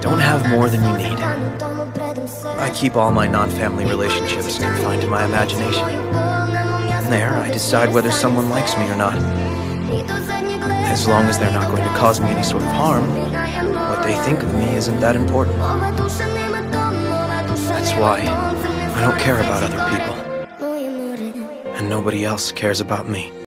Don't have more than you need. I keep all my non-family relationships confined to my imagination. And there, I decide whether someone likes me or not. As long as they're not going to cause me any sort of harm, what they think of me isn't that important. That's why I don't care about other people. And nobody else cares about me.